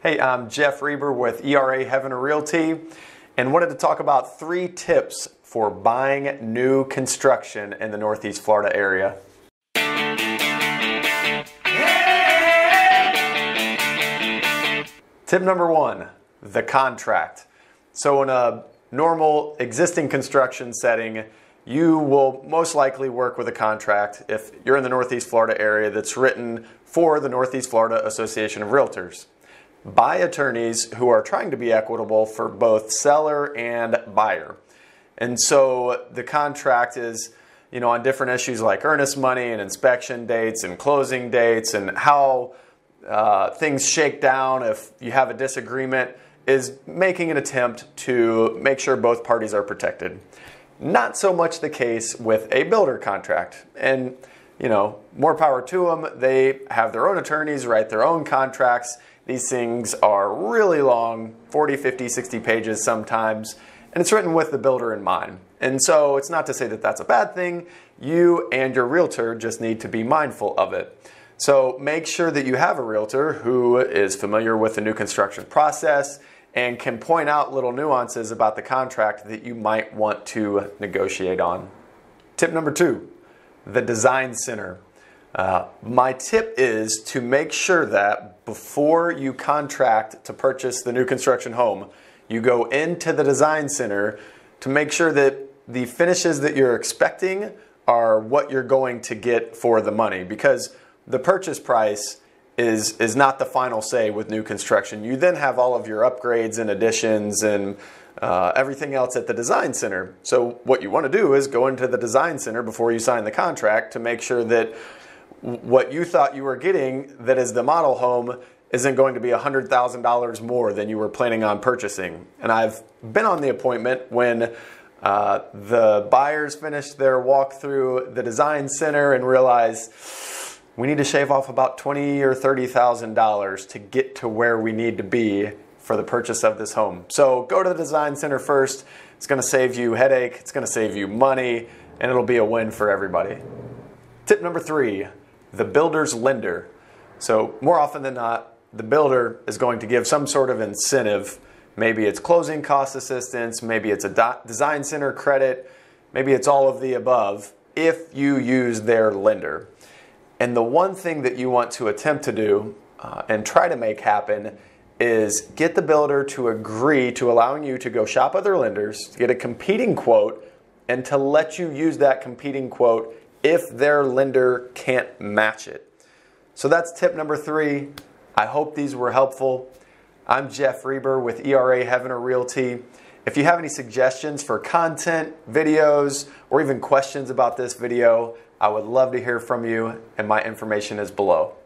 Hey, I'm Jeff Reber with ERA Heaven Realty and wanted to talk about 3 tips for buying new construction in the Northeast Florida area. Tip number 1, the contract. So in a normal existing construction setting, you will most likely work with a contract if you're in the Northeast Florida area that's written for the Northeast Florida Association of Realtors by attorneys who are trying to be equitable for both seller and buyer. And so the contract is, on different issues like earnest money and inspection dates and closing dates and how things shake down if you have a disagreement, is making an attempt to make sure both parties are protected. Not so much the case with a builder contract. And, more power to them. They have their own attorneys, write their own contracts. These things are really long, 40, 50, 60 pages sometimes, and it's written with the builder in mind. And so it's not to say that that's a bad thing. You and your realtor just need to be mindful of it. So make sure that you have a realtor who is familiar with the new construction process and can point out little nuances about the contract that you might want to negotiate on. Tip number 2, the design center. My tip is to make sure that before you contract to purchase the new construction home, you go into the design center to make sure that the finishes that you're expecting are what you're going to get for the money, because the purchase price is not the final say with new construction. You then have all of your upgrades and additions and everything else at the design center. So what you want to do is go into the design center before you sign the contract to make sure that what you thought you were getting, that is the model home, isn't going to be $100,000 more than you were planning on purchasing. And I've been on the appointment when the buyers finished their walk through the design center and realized we need to shave off about $20,000 or $30,000 to get to where we need to be for the purchase of this home. So go to the design center first. It's going to save you headache, it's going to save you money, and it'll be a win for everybody. Tip number 3, the builder's lender. So more often than not, the builder is going to give some sort of incentive. Maybe it's closing cost assistance, maybe it's a design center credit, maybe it's all of the above if you use their lender. And the one thing that you want to attempt to do and try to make happen is get the builder to agree to allowing you to go shop other lenders, to get a competing quote, and to let you use that competing quote if their lender can't match it. So that's tip number 3. I hope these were helpful. I'm Jeff Reber with ERA Heaven Realty. If you have any suggestions for content, videos, or even questions about this video, I would love to hear from you, and my information is below.